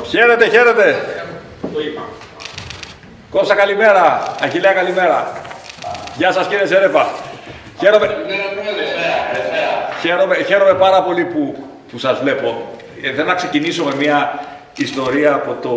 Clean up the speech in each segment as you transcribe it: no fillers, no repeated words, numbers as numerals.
Χαίρετε, χαίρετε. Κώστα, καλημέρα. Αχιλλέα, καλημέρα. Γεια σας, κύριε Ζέρεβα. Χαίρομαι πάρα πολύ που σας βλέπω. Θέλω να ξεκινήσω με μια ιστορία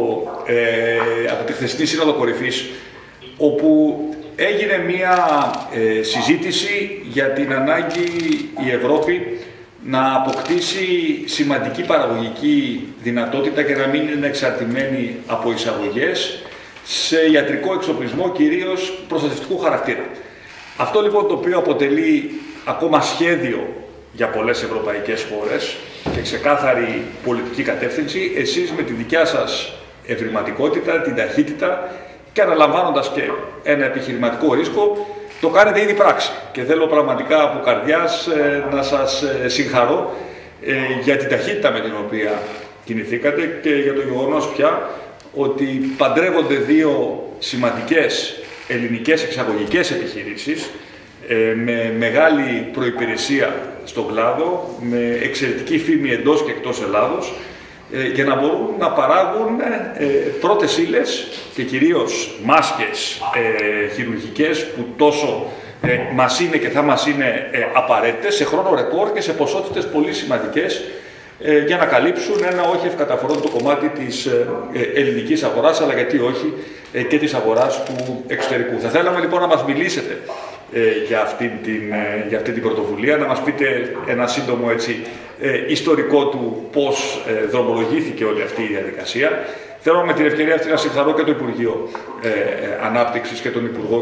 από τη χθεσινή Σύνοδο Κορυφής, όπου έγινε μια συζήτηση για την ανάγκη η Ευρώπη να αποκτήσει σημαντική παραγωγική δυνατότητα και να μην είναι εξαρτημένη από εισαγωγές σε ιατρικό εξοπλισμό, κυρίως προστατευτικού χαρακτήρα. Αυτό λοιπόν, το οποίο αποτελεί ακόμα σχέδιο για πολλές ευρωπαϊκές χώρες και ξεκάθαρη πολιτική κατεύθυνση, εσείς με τη δικιά σας ευρηματικότητα, την ταχύτητα και αναλαμβάνοντας και ένα επιχειρηματικό ρίσκο, το κάνετε ήδη πράξη. Και θέλω πραγματικά από καρδιάς να σας συγχαρώ για την ταχύτητα με την οποία κινηθήκατε και για το γεγονός πια ότι παντρεύονται δύο σημαντικές ελληνικές εξαγωγικές επιχειρήσεις με μεγάλη προϋπηρεσία στον κλάδο, με εξαιρετική φήμη εντός και εκτός Ελλάδος, για να μπορούν να παράγουν πρώτες ύλες και κυρίως μάσκες χειρουργικές που τόσο μας είναι και θα μας είναι απαραίτητες σε χρόνο ρεκόρ και σε ποσότητες πολύ σημαντικές για να καλύψουν ένα όχι ευκαταφορόν το κομμάτι της ελληνικής αγοράς, αλλά γιατί όχι και της αγοράς του εξωτερικού. Θα θέλαμε λοιπόν να μας μιλήσετε για αυτή την πρωτοβουλία, να μας πείτε ένα σύντομο ιστορικό του πώς δρομολογήθηκε όλη αυτή η διαδικασία. Θέλω με την ευκαιρία αυτή να συγχαρώ και το Υπουργείο Ανάπτυξης και τον Υπουργό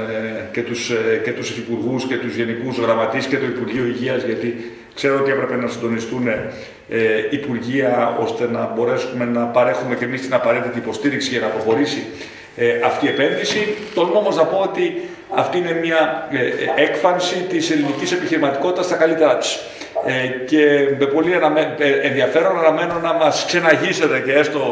και τους Υφυπουργούς και τους Γενικούς Γραμματείς και το Υπουργείο Υγείας, γιατί ξέρω ότι έπρεπε να συντονιστούν υπουργεία ώστε να μπορέσουμε να παρέχουμε και εμείς την απαραίτητη υποστήριξη για να προχωρήσει αυτή η επένδυση. Τολμώ όμως να πω ότι αυτή είναι μια έκφανση της ελληνικής επιχειρηματικότητας στα καλύτερά της. Και με πολύ ενδιαφέρον αναμένω να μας ξεναγήσετε και έστω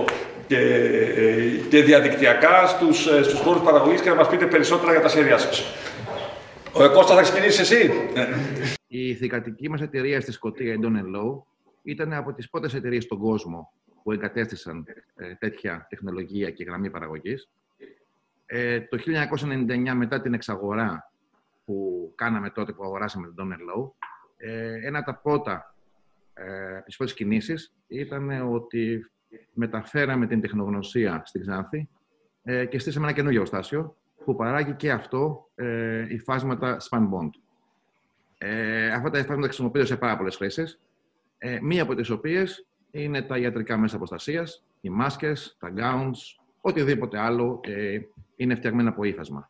και διαδικτυακά στους χώρους παραγωγής και να μας πείτε περισσότερα για τα σχέδιά σας. Κώστα, θα ξεκινήσεις εσύ. Η θυγατρική μας εταιρεία στη Σκωτία, η Don & Low, ήταν από τις πρώτες εταιρείες στον κόσμο που εγκατέστησαν τέτοια τεχνολογία και γραμμή παραγωγής. Το 1999, μετά την εξαγορά που κάναμε τότε, που αγοράσαμε την Don & Low, ένα από τα πρώτα, τις πρώτες κινήσεις ήταν ότι μεταφέραμε την τεχνογνωσία στην Ξάνθη και στήσαμε ένα καινούργιο εργοστάσιο που παράγει και αυτό υφάσματα span bond. Αυτά τα υφάσματα χρησιμοποιούνται σε πάρα πολλές χρήσεις, μία από τις οποίες είναι τα ιατρικά μέσα προστασίας, οι μάσκες, τα gowns, οτιδήποτε άλλο είναι φτιαγμένα από ύφασμα.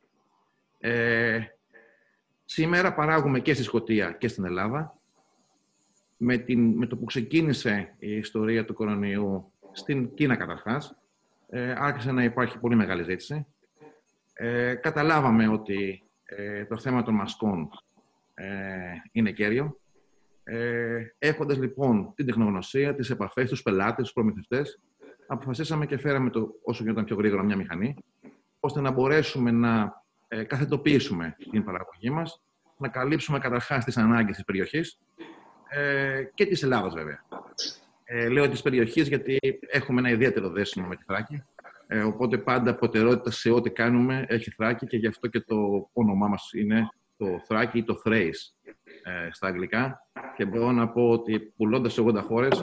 Σήμερα παράγουμε και στη Σκωτία και στην Ελλάδα. Με το που ξεκίνησε η ιστορία του κορονοϊού στην Κίνα καταρχάς, άρχισε να υπάρχει πολύ μεγάλη ζήτηση. Καταλάβαμε ότι το θέμα των μασκών είναι κέριο. Έχοντας λοιπόν την τεχνογνωσία, τις επαφές, τους πελάτες, τους προμηθευτές, αποφασίσαμε και φέραμε όσο γινόταν πιο γρήγορα μια μηχανή, ώστε να μπορέσουμε να καθετοποιήσουμε την παραγωγή μας, να καλύψουμε καταρχάς τις ανάγκες της περιοχής και της Ελλάδας βέβαια. Λέω της περιοχής γιατί έχουμε ένα ιδιαίτερο δέσιμο με τη Θράκη, οπότε πάντα προτεραιότητα σε ό,τι κάνουμε έχει Θράκη και γι' αυτό και το όνομά μας είναι το Θράκη ή το Thrace στα αγγλικά, και μπορώ να πω ότι πουλώντας σε 80 χώρες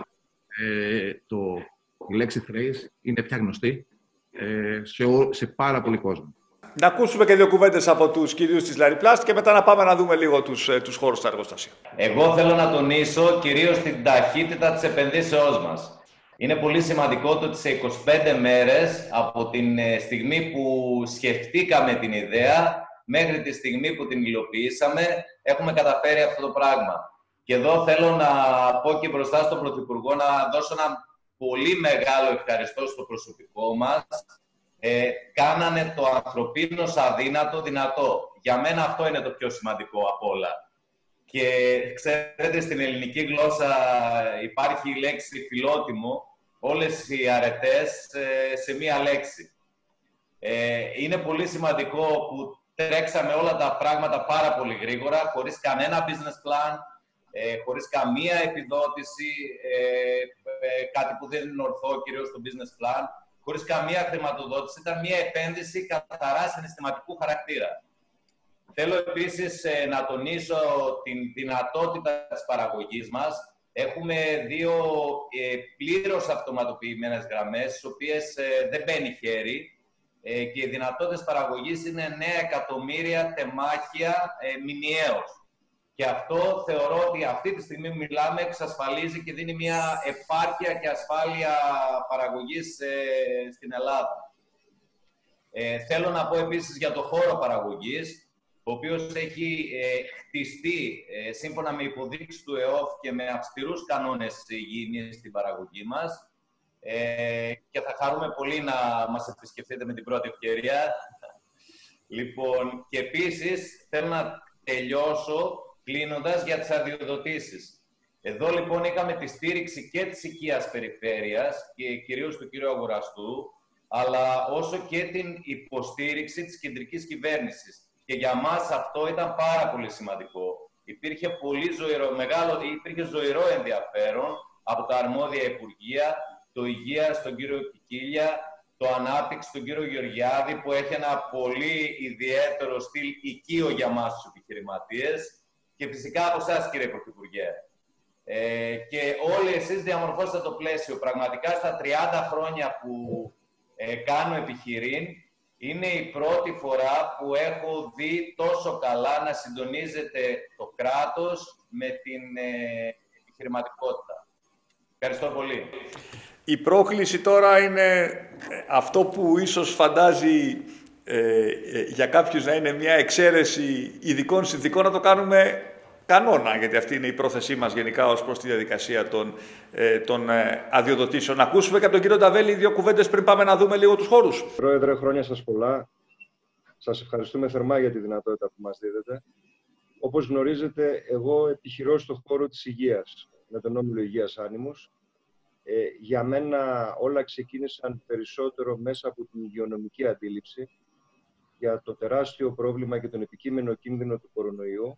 η λέξη Thrace είναι πια γνωστή σε πάρα πολύ κόσμο. Να ακούσουμε και δύο κουβέντες από τους κυρίους της Λαριπλάστ και μετά να πάμε να δούμε λίγο τους χώρους στα εργοστάσια. Εγώ θέλω να τονίσω κυρίως την ταχύτητα της επενδύσεώς μας. Είναι πολύ σημαντικό το ότι σε 25 μέρες από την στιγμή που σκεφτήκαμε την ιδέα μέχρι τη στιγμή που την υλοποιήσαμε, έχουμε καταφέρει αυτό το πράγμα. Και εδώ θέλω να πω και μπροστά στον Πρωθυπουργό να δώσω ένα πολύ μεγάλο ευχαριστώ στο προσωπικό μας. Κάνανε το ανθρωπίνως αδύνατο δυνατό. Για μένα αυτό είναι το πιο σημαντικό απ' όλα. Και ξέρετε, στην ελληνική γλώσσα υπάρχει η λέξη φιλότιμο, όλες οι αρετές σε μία λέξη. Είναι πολύ σημαντικό που τρέξαμε όλα τα πράγματα πάρα πολύ γρήγορα, χωρίς κανένα business plan, χωρίς καμία επιδότηση. κάτι που δεν είναι ορθό, κυρίως στο business plan, χωρίς καμία χρηματοδότηση. Ήταν μια επένδυση καθαρά συναισθηματικού χαρακτήρα. Θέλω επίσης να τονίσω την δυνατότητα της παραγωγής μας. Έχουμε 2 πλήρως αυτοματοποιημένες γραμμές, στις οποίες δεν μπαίνει χέρι, και οι δυνατότητες παραγωγής είναι 9 εκατομμύρια τεμάχια μηνιαίως. Και αυτό θεωρώ ότι αυτή τη στιγμή που μιλάμε εξασφαλίζει και δίνει μια επάρκεια και ασφάλεια παραγωγής στην Ελλάδα. Θέλω να πω επίσης για το χώρο παραγωγής, ο οποίος έχει χτιστεί σύμφωνα με υποδείξεις του ΕΟΦ και με αυστηρούς κανόνες υγιεινής στην παραγωγή μας. Και θα χαρούμε πολύ να μας επισκεφτείτε με την πρώτη ευκαιρία. Λοιπόν, και επίσης θέλω να τελειώσω κλείνοντας για τις αδειοδοτήσεις. Εδώ λοιπόν είχαμε τη στήριξη και της οικίας περιφέρειας και κυρίως του κύριου Αγοραστού, αλλά όσο και την υποστήριξη της κεντρικής κυβέρνησης. Και για μας αυτό ήταν πάρα πολύ σημαντικό. Υπήρχε ζωηρό ενδιαφέρον από τα αρμόδια υπουργεία, το Υγεία στον κύριο Κικίλια, το Ανάπτυξη τον κύριο Γεωργιάδη, που έχει ένα πολύ ιδιαίτερο στυλ οικείο για μας τους επιχειρηματίες, και φυσικά από εσάς, κύριε Πρωθυπουργέ. Και όλοι εσείς διαμορφώσατε το πλαίσιο. Πραγματικά στα 30 χρόνια που κάνω επιχειρήν, είναι η πρώτη φορά που έχω δει τόσο καλά να συντονίζεται το κράτος με την επιχειρηματικότητα. Ευχαριστώ πολύ. Η πρόκληση τώρα είναι αυτό που ίσως φαντάζει για κάποιους να είναι μια εξαίρεση ειδικών συνθηκών, να το κάνουμε κανόνα, γιατί αυτή είναι η πρόθεσή μας γενικά ως προς τη διαδικασία των αδειοδοτήσεων. Να ακούσουμε και από τον κύριο Νταβέλη 2 κουβέντες πριν πάμε να δούμε λίγο τους χώρους. Πρόεδρε, χρόνια σας πολλά. Σας ευχαριστούμε θερμά για τη δυνατότητα που μας δίδετε. Όπως γνωρίζετε, εγώ επιχειρώ στον χώρο της υγείας, με τον Όμιλο Υγείας Άνιμους. Για μένα όλα ξεκίνησαν περισσότερο μέσα από την υγειονομική αντίληψη για το τεράστιο πρόβλημα και τον επικείμενο κίνδυνο του κορονοϊού.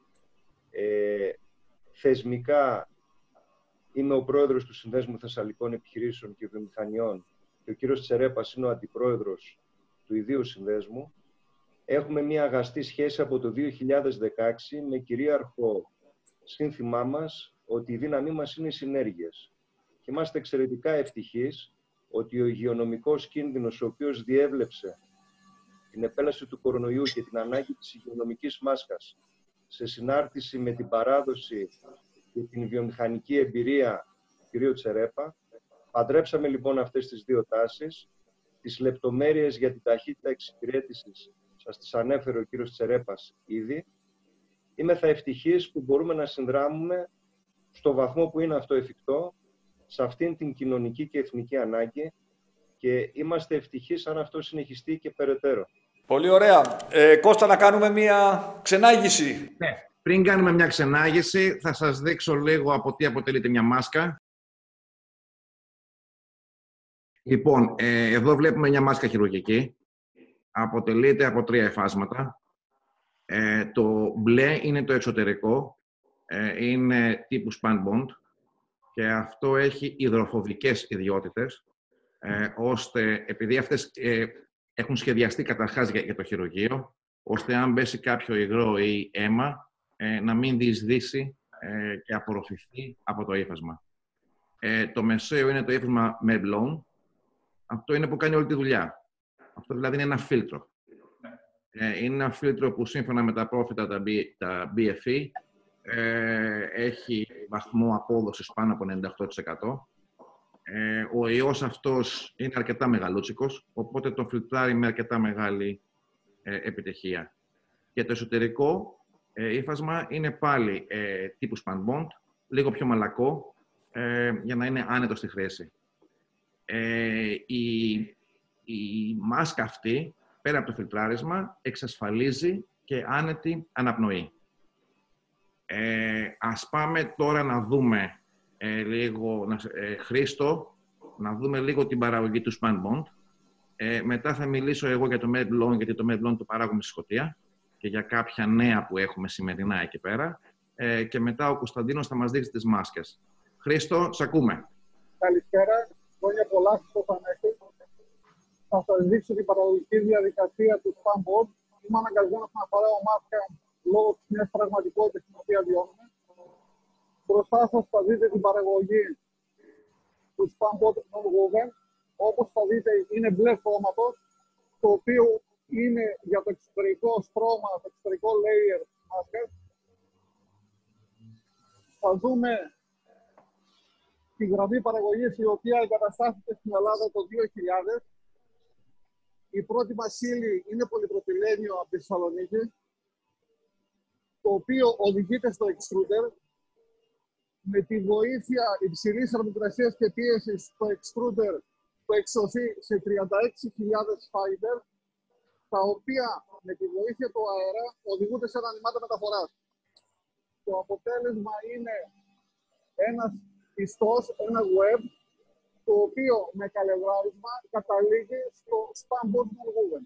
Θεσμικά είμαι ο πρόεδρος του Συνδέσμου Θεσσαλικών Επιχειρήσεων και Βιομηχανιών και ο κύριος Τσερέπας είναι ο αντιπρόεδρος του ιδίου συνδέσμου. Έχουμε μια αγαστή σχέση από το 2016 με κυρίαρχο σύνθημά μας ότι η δύναμή μας είναι οι συνέργειες. Και είμαστε εξαιρετικά ευτυχείς ότι ο υγειονομικός κίνδυνος, ο οποίος διέβλεψε την επέλαση του κορονοϊού και την ανάγκη της υγειονομικής μάσκας σε συνάρτηση με την παράδοση και την βιομηχανική εμπειρία του κ. Τσερέπα, παντρέψαμε λοιπόν αυτές τις 2 τάσεις. Τις λεπτομέρειες για την ταχύτητα εξυπηρέτησης σας τις ανέφερε ο κ. Τσερέπας ήδη. Είμαι θα ευτυχής που μπορούμε να συνδράμουμε στο βαθμό που είναι αυτό εφικτό σε αυτήν την κοινωνική και εθνική ανάγκη και είμαστε ευτυχείς αν αυτό συνεχιστεί και περαιτέρω. Πολύ ωραία. Κώστα, να κάνουμε μια ξενάγηση. Ναι. Πριν κάνουμε μια ξενάγηση, θα σας δείξω λίγο από τι αποτελείται μια μάσκα. Λοιπόν, εδώ βλέπουμε μια μάσκα χειρουργική. Αποτελείται από 3 υφάσματα. Το μπλε είναι το εξωτερικό. Είναι τύπου span bond. Και αυτό έχει υδροφοβικές ιδιότητες, ώστε, επειδή αυτές έχουν σχεδιαστεί καταρχάς για το χειρουργείο, ώστε αν μπέσει κάποιο υγρό ή αίμα, να μην διεισδύσει και απορροφηθεί από το ύφασμα. Το μεσαίο είναι το ύφασμα Merblon. Αυτό είναι που κάνει όλη τη δουλειά. Αυτό δηλαδή είναι ένα φίλτρο. Είναι ένα φίλτρο που σύμφωνα με τα πρόφητα τα BFE έχει βαθμό απόδοσης πάνω από 98%. Ο ιός αυτός είναι αρκετά μεγαλούτσικος, οπότε το φιλτράρει με αρκετά μεγάλη επιτυχία. Και το εσωτερικό ύφασμα είναι πάλι τύπου span bond, λίγο πιο μαλακό, για να είναι άνετο στη χρήση. Η μάσκα αυτή, πέρα από το φιλτράρισμα, εξασφαλίζει και άνετη αναπνοή. Ας πάμε τώρα να δούμε λίγο, Χρήστο, να δούμε λίγο την παραγωγή του span bond. Μετά θα μιλήσω εγώ για το Merblon, γιατί το Merblon το παράγουμε στη Σκωτία και για κάποια νέα που έχουμε σημερινά εκεί πέρα. Και μετά ο Κωνσταντίνος θα μας δείξει τις μάσκες. Χρήστο, σ' ακούμε. Καλησπέρα. Χρόνια πολλά σας ανέχετε. Θα σας δείξω την παραγωγική διαδικασία του Spamboard. Είμαι αναγκασμένος να φοράω μάσκα λόγω της νέας πραγματικότητας στην οποία βιώνουμε. Μπροστά σας θα δείτε την παραγωγή του Spamboard non-woven. Όπως θα δείτε είναι μπλε χρώματος, το οποίο είναι για το εξωτερικό στρώμα, το εξωτερικό layer της μάσκας. Θα δούμε τη γραμμή παραγωγής, η οποία εγκαταστάθηκε στην Ελλάδα το 2000. Η πρώτη μας ύλη είναι πολυπροπυλένιο από τη Θεσσαλονίκη, το οποίο οδηγείται στο extruder. Με τη βοήθεια υψηλής θερμοκρασίας και πίεσης, το extruder το εξωθεί σε 36.000 fiber, τα οποία με τη βοήθεια του αέρα οδηγούνται σε ένα νημάτα μεταφοράς. Το αποτέλεσμα είναι ένας ιστός, ένα web, το οποίο με καλευράρισμα καταλήγει στο Spamboard non-woven.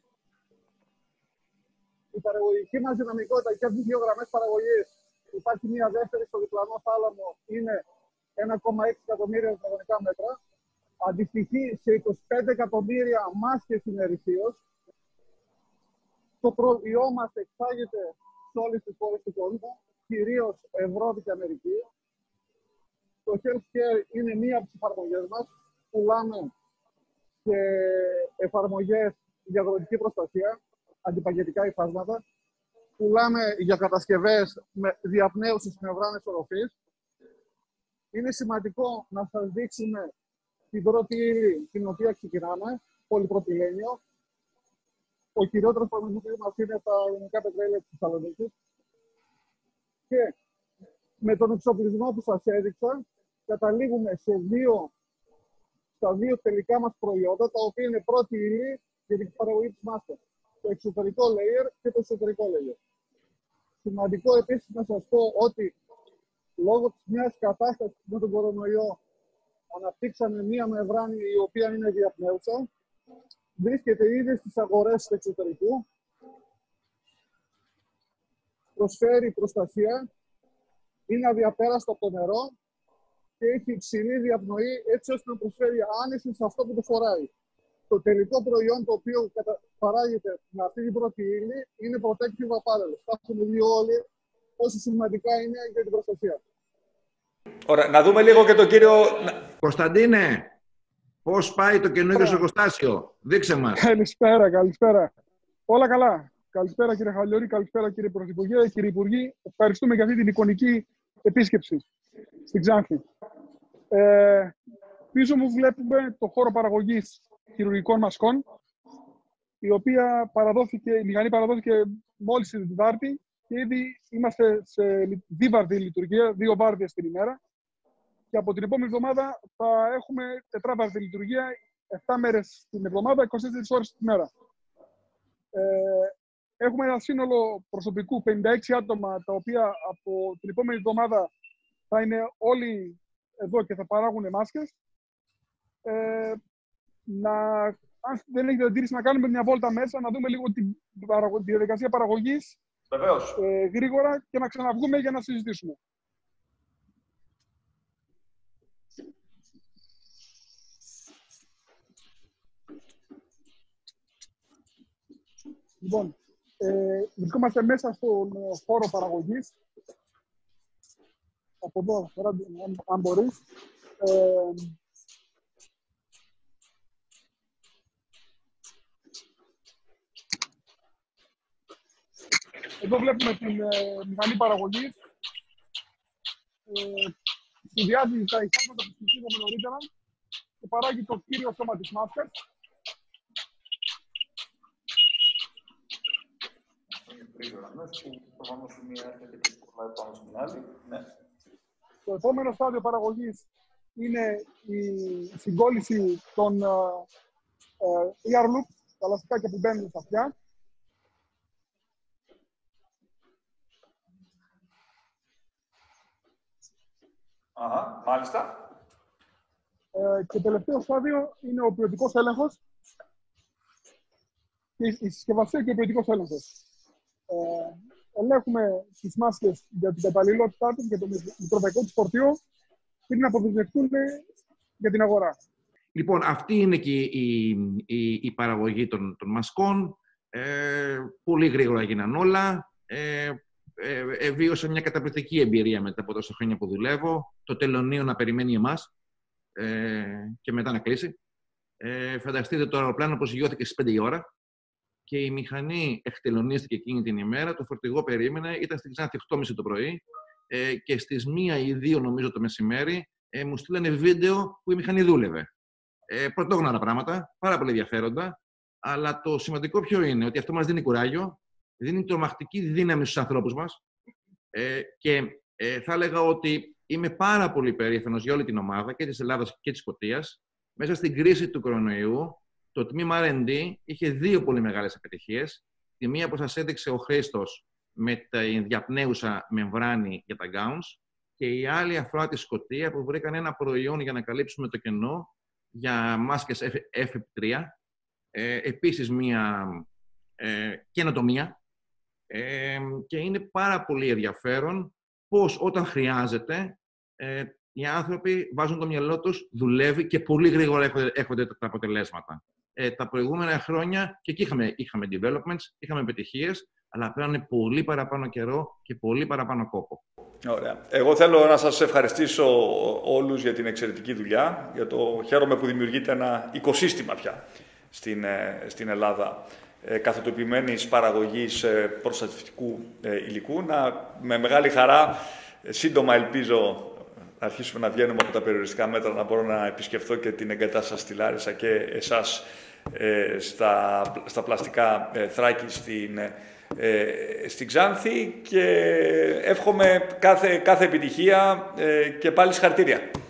Η παραγωγική μας δυναμικότητα και από τις δύο γραμμές παραγωγής, υπάρχει μια δεύτερη στο διπλανό θάλαμο, είναι 1,6 εκατομμύρια τετραγωνικά μέτρα. Αντιστοιχεί σε 25 εκατομμύρια μάσκες ημερησίως. Το προϊόν μας εξάγεται σε όλες τις χώρες του κόσμου, κυρίως Ευρώπη και Αμερική. Το healthcare είναι μία από τις εφαρμογές μας. Πουλάμε σε εφαρμογές για αγροτική προστασία, αντιπαγγελικά υφάσματα. Πουλάμε για κατασκευές με διαπνέουσες μεμβράνες οροφής. Είναι σημαντικό να σας δείξουμε την πρώτη ύλη την οποία ξεκινάμε, πολυπροπυλένιο. Ο κυριότερος προμηθευτής μας είναι τα ελληνικά πετρέλαια της Θεσσαλονίκης. Και με τον εξοπλισμό που σας έδειξα, καταλήγουμε στα δύο τελικά μας προϊόντα, τα οποία είναι πρώτη ύλη για την παραγωγή της μάσκας. Το εξωτερικό layer και το εσωτερικό layer. Σημαντικό επίσης να σας πω ότι λόγω της μιας κατάστασης με τον κορονοϊό αναπτύξαμε μία μεμβράνη η οποία είναι διαπνέουσα. Βρίσκεται ήδη στις αγορές του εξωτερικού. Προσφέρει προστασία. Είναι αδιαπέραστο από το νερό και έχει υψηλή διαπνοή έτσι ώστε να προσφέρει άνεση σε αυτό που το φοράει. Το τελικό προϊόν το οποίο παράγεται με αυτή την πρώτη ύλη είναι protective apparel. Θα έχουμε δει όλοι πόσο σημαντικά είναι για την προστασία. Ωραία, να δούμε λίγο και τον κύριο... Κωνσταντίνε, πώς πάει το καινούργιο σου εργοστάσιο? Δείξε μας. Καλησπέρα. Όλα καλά. Καλησπέρα κύριε Χαλιώρη, καλησπέρα κύριε Πρωθυπουργέ, κύριε Υπουργοί. Ευχαριστούμε για αυτή την εικονική επίσκεψη στην Ξάνθη. Πίσω μου βλέπουμε το χώρο παραγωγής χειρουργικών μασκών, η οποία η μηχανή παραδόθηκε μόλις την Τετάρτη και ήδη είμαστε σε δίβαρδη λειτουργία, 2 βάρδιες την ημέρα. Και από την επόμενη εβδομάδα θα έχουμε τετράβαρδη λειτουργία, 7 μέρες την εβδομάδα, 24 ώρες την ημέρα. Έχουμε ένα σύνολο προσωπικού 56 άτομα, τα οποία από την επόμενη εβδομάδα θα είναι όλοι εδώ και θα παράγουν μάσκες. Αν δεν έχετε αντίρρηση, να κάνουμε μια βόλτα μέσα, να δούμε λίγο τη διαδικασία παραγωγής γρήγορα και να ξαναβγούμε για να συζητήσουμε. Λοιπόν, βρισκόμαστε μέσα στον χώρο παραγωγής. Από εδώ, αν μπορείς. Εδώ βλέπουμε την μηχανή παραγωγής. Συνδυάζει τα υφάσματα που συζητήσαμε νωρίτερα και παράγει το κύριο σώμα της μάσκας. Το επόμενο στάδιο παραγωγής είναι η συγκόλληση των earloop, τα λαστικάκια που μπαίνουν στα αυτιά. Μάλιστα. Και τελευταίο στάδιο είναι ο ποιοτικός έλεγχος και η συσκευασία και ο ποιοτικός έλεγχος. Ελέγχουμε τις μάσκες για την καταλληλότητά τους, για το μικροβιακό τους φορτίο, πριν αποδεσμευτούν για την αγορά. Λοιπόν, αυτή είναι και η παραγωγή των μασκών. Πολύ γρήγορα έγιναν όλα. Βίωσα μια καταπληκτική εμπειρία μετά από τόσα χρόνια που δουλεύω. Το τελωνείο να περιμένει εμάς και μετά να κλείσει. Φανταστείτε το αεροπλάνο προσγειώθηκε στις 5 η ώρα και η μηχανή εκτελωνίστηκε εκείνη την ημέρα. Το φορτηγό περίμενε, ήταν στην Ξάνθη 8.30 το πρωί και στις 1 ή 2 νομίζω το μεσημέρι μου στείλανε βίντεο που η μηχανή δούλευε. Πρωτόγνωρα πράγματα, πάρα πολύ ενδιαφέροντα, αλλά το σημαντικό ποιο είναι, ότι αυτό μας δίνει κουράγιο, δίνει τρομακτική δύναμη στους ανθρώπους μας και θα έλεγα ότι είμαι πάρα πολύ περήφανος για όλη την ομάδα και της Ελλάδας και της Σκωτίας. Μέσα στην κρίση του κορονοϊού, το τμήμα R&D είχε 2 πολύ μεγάλες επιτυχίες. Τη μία που σας έδειξε ο Χρήστος με τη διαπνέουσα μεμβράνη για τα gowns και η άλλη αφορά τη Σκωτία που βρήκαν ένα προϊόν για να καλύψουμε το κενό για μάσκες FFP3. Επίσης μία καινοτομία και είναι πάρα πολύ ενδιαφέρον πώς όταν χρειάζεται οι άνθρωποι βάζουν το μυαλό τους, δουλεύει και πολύ γρήγορα έχονται τα αποτελέσματα. Τα προηγούμενα χρόνια και εκεί είχαμε developments, είχαμε επιτυχίες, αλλά πέρανε πολύ παραπάνω καιρό και πολύ παραπάνω κόπο. Ωραία. Εγώ θέλω να σας ευχαριστήσω όλους για την εξαιρετική δουλειά, για το χαίρομαι που δημιουργείται ένα οικοσύστημα πια στην Ελλάδα καθοτυπημένης παραγωγής προστατευτικού υλικού. Με μεγάλη χαρά, σύντομα ελπίζω να αρχίσουμε να βγαίνουμε από τα περιοριστικά μέτρα, να μπορώ να επισκεφθώ και την εγκατάσταση στη Λάρισα και εσάς στα πλαστικά Θράκη στην Ξάνθη και εύχομαι κάθε επιτυχία και πάλι συγχαρητήρια.